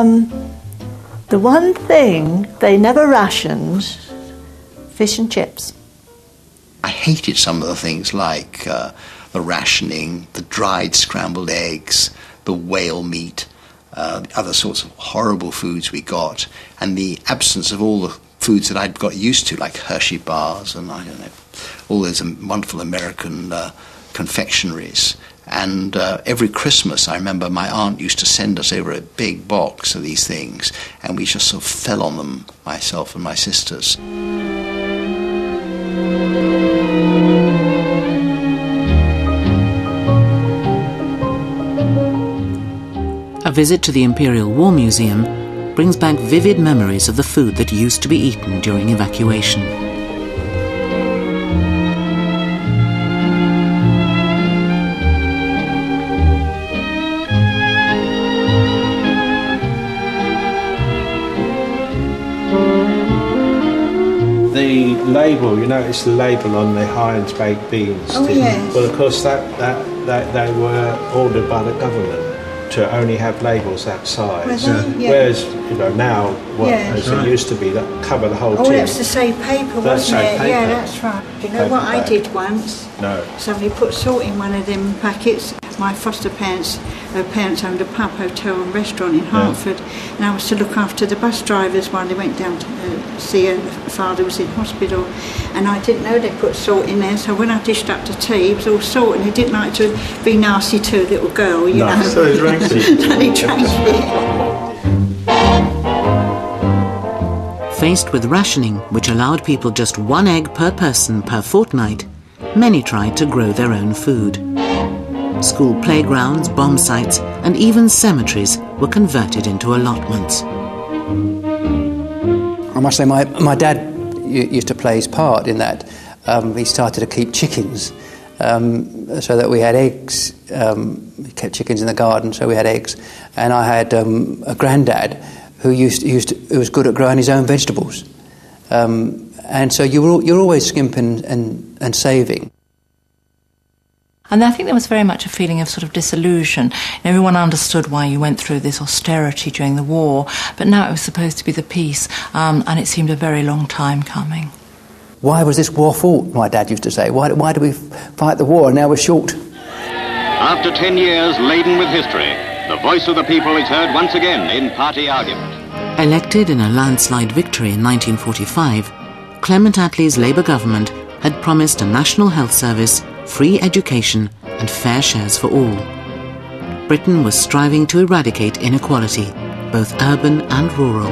Speaker 8: the one thing they never rationed, fish and chips.
Speaker 14: I hated some of the things like the rationing, the dried scrambled eggs, the whale meat, other sorts of horrible foods we got, and the absence of all the foods that I'd got used to, like Hershey bars and I don't know, all those wonderful American confectionaries. And every Christmas, I remember my aunt used to send us over a big box of these things, and we just sort of fell on them, myself and my sisters.
Speaker 6: A visit to the Imperial War Museum brings back vivid memories of the food that used to be eaten during evacuation.
Speaker 2: The label, you notice the label on the Heinz baked beans.
Speaker 11: Oh, yes.
Speaker 2: Well, of course, that they were ordered by the government to only have labels that size.
Speaker 11: Yeah.
Speaker 2: Whereas, now, as it used to be, that cover the whole tin.
Speaker 11: Oh, that's the same paper, wasn't it?
Speaker 2: Paper.
Speaker 11: Yeah, that's right. You know what I did once?
Speaker 2: No.
Speaker 11: Somebody put salt in one of them packets. My foster parents owned a pub, hotel and restaurant in Hertford, and I was to look after the bus drivers while they went down to see her father was in hospital, and I didn't know they put salt in there, so when I dished up the tea, it was all salt, and he didn't like to be nasty to a little girl, you know.
Speaker 2: So he drank it.
Speaker 11: And he drank it.
Speaker 6: Faced with rationing, which allowed people just 1 egg per person per fortnight, many tried to grow their own food. School playgrounds, bomb sites, and even cemeteries were converted into allotments.
Speaker 20: I must say my dad used to play his part in that. He started to keep chickens so that we had eggs. He kept chickens in the garden, so we had eggs. And I had a granddad who who was good at growing his own vegetables. And so you're always skimping and saving.
Speaker 4: And I think there was very much a feeling of sort of disillusion. Everyone understood why you went through this austerity during the war, but now it was supposed to be the peace, and it seemed a very long time coming.
Speaker 20: Why was this war fought, my dad used to say? Why did we fight the war and now we're short?
Speaker 13: After 10 years laden with history, the voice of the people is heard once again in party argument.
Speaker 6: Elected in a landslide victory in 1945, Clement Attlee's Labour government had promised a national health service, free education and fair shares for all. Britain was striving to eradicate inequality, both urban and rural.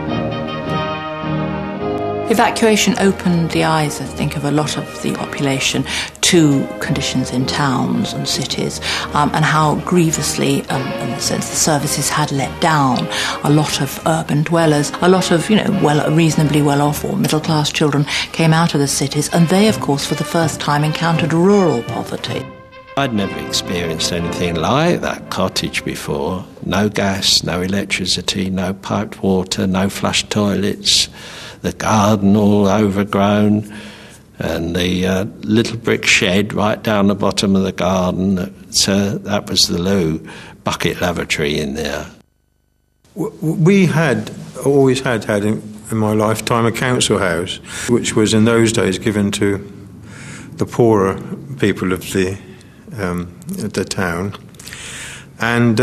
Speaker 4: Evacuation opened the eyes, I think, of a lot of the population to conditions in towns and cities, and how grievously, in a sense, the services had let down a lot of urban dwellers. A lot of, reasonably well-off or middle-class children came out of the cities, and they, of course, for the first time encountered rural poverty.
Speaker 2: I'd never experienced anything like that cottage before. No gas, no electricity, no piped water, no flush toilets, the garden all overgrown, and the little brick shed right down the bottom of the garden. That was the loo, bucket lavatory in there.
Speaker 9: We always had in my lifetime a council house, which was in those days given to the poorer people of the town. And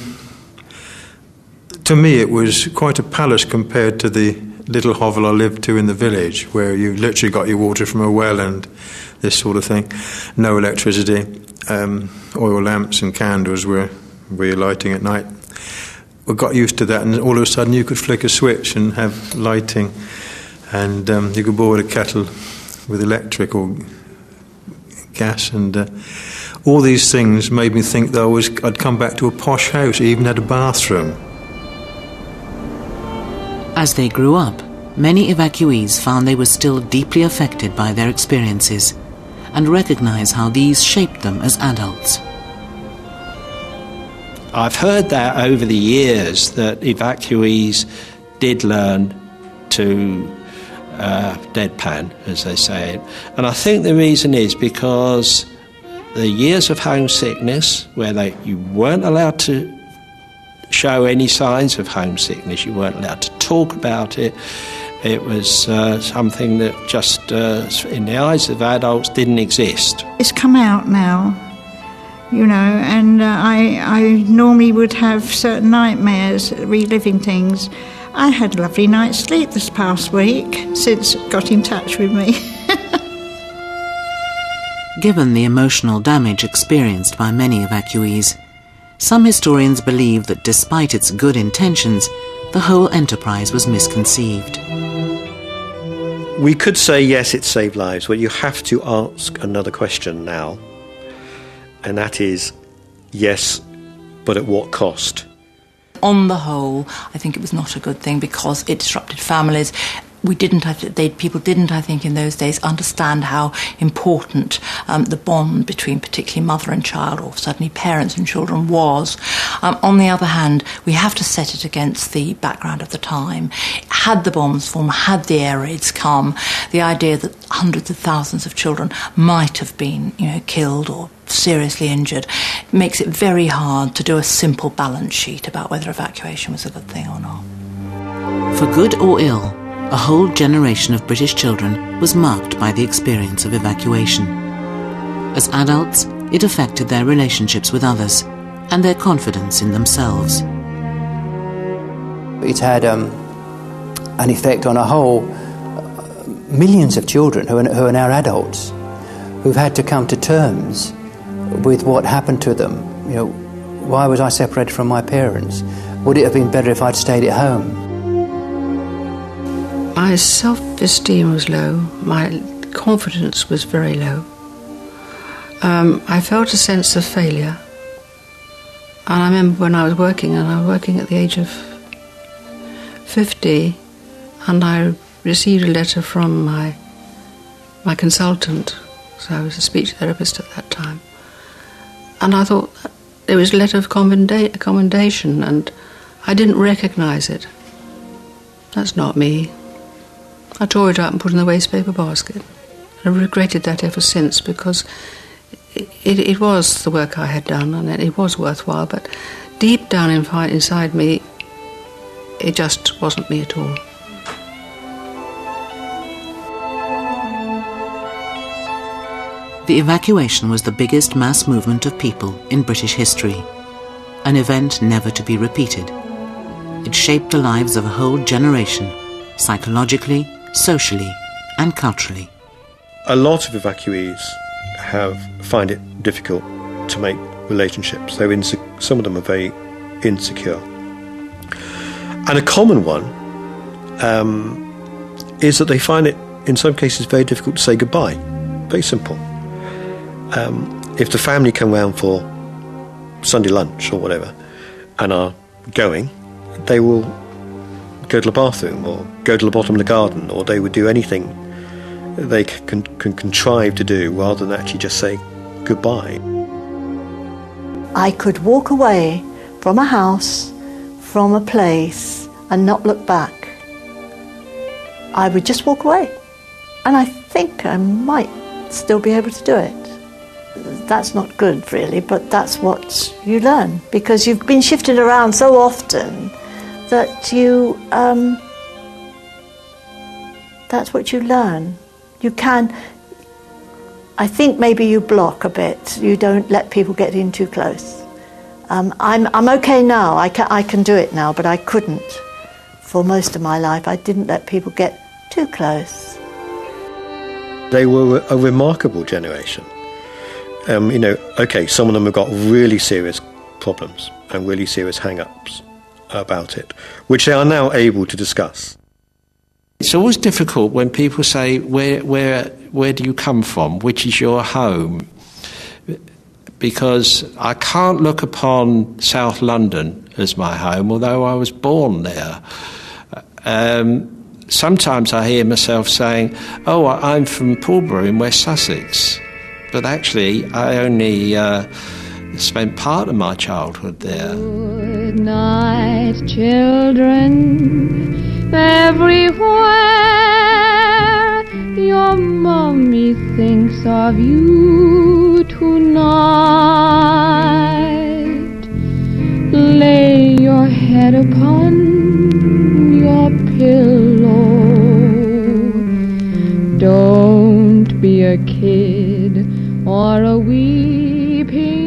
Speaker 9: to me it was quite a palace compared to the little hovel I lived to in the village, where you literally got your water from a well and this sort of thing. No electricity, oil lamps and candles were lighting at night. We got used to that, and all of a sudden you could flick a switch and have lighting, and you could boil a kettle with electric or gas, and all these things made me think that I'd come back to a posh house. It even had a bathroom.
Speaker 6: As they grew up, many evacuees found they were still deeply affected by their experiences and recognise how these shaped them as adults.
Speaker 2: I've heard that over the years, that evacuees did learn to deadpan, as they say it. And I think the reason is because the years of homesickness, where you weren't allowed to show any signs of homesickness, you weren't allowed to talk about it. It was something that just, in the eyes of adults, didn't exist.
Speaker 11: It's come out now, and I normally would have certain nightmares, reliving things. I had a lovely night's sleep this past week since got in touch with me.
Speaker 6: Given the emotional damage experienced by many evacuees, some historians believe that despite its good intentions, the whole enterprise was misconceived.
Speaker 10: We could say, yes, it saved lives, but you have to ask another question now. And that is, yes, but at what cost?
Speaker 4: On the whole, I think it was not a good thing because it disrupted families. People didn't, I think, in those days understand how important the bond between particularly mother and child, or certainly parents and children, was. On the other hand, we have to set it against the background of the time. Had the bombs fallen, had the air raids come, the idea that hundreds of thousands of children might have been, killed or seriously injured, makes it very hard to do a simple balance sheet about whether evacuation was a good thing or not.
Speaker 6: For good or ill, a whole generation of British children was marked by the experience of evacuation. As adults, it affected their relationships with others and their confidence in themselves.
Speaker 20: It's had an effect on a whole millions of children who are now adults, who've had to come to terms with what happened to them. Why was I separated from my parents? Would it have been better if I'd stayed at home?
Speaker 12: My self-esteem was low. My confidence was very low. I felt a sense of failure. And I remember when I was working, and I was working at the age of 50, and I received a letter from my consultant, so I was a speech therapist at that time, and I thought it was a letter of commendation, and I didn't recognise it. That's not me. I tore it up and put it in the waste paper basket. I've regretted that ever since, because it was the work I had done, and it was worthwhile, but deep down inside me, it just wasn't me at all.
Speaker 6: The evacuation was the biggest mass movement of people in British history, an event never to be repeated. It shaped the lives of a whole generation, psychologically, socially, and culturally.
Speaker 10: A lot of evacuees find it difficult to make relationships. Some of them are very insecure. And a common one is that they find it, in some cases, very difficult to say goodbye. Very simple. If the family come round for Sunday lunch or whatever and are going, they will go to the bathroom or go to the bottom of the garden, or they would do anything they can contrive to do rather than actually just say goodbye.
Speaker 8: I could walk away from a house, from a place, and not look back. I would just walk away. And I think I might still be able to do it. That's not good, really, but that's what you learn, because you've been shifted around so often that you, that's what you learn. You can, I think maybe you block a bit. You don't let people get in too close. I'm okay now. I can do it now, but I couldn't for most of my life. I didn't let people get too close.
Speaker 10: They were a remarkable generation. Some of them have got really serious problems and really serious hang-ups about it, which they are now able to discuss.
Speaker 2: It's always difficult when people say, where do you come from? Which is your home? Because I can't look upon South London as my home, although I was born there. Sometimes I hear myself saying, oh, I'm from Pulborough in West Sussex. But actually, I only spent part of my childhood there.
Speaker 15: Good night, children, everywhere. Your mommy thinks of you tonight. Lay your head upon your pillow. Don't be a kid or a weeping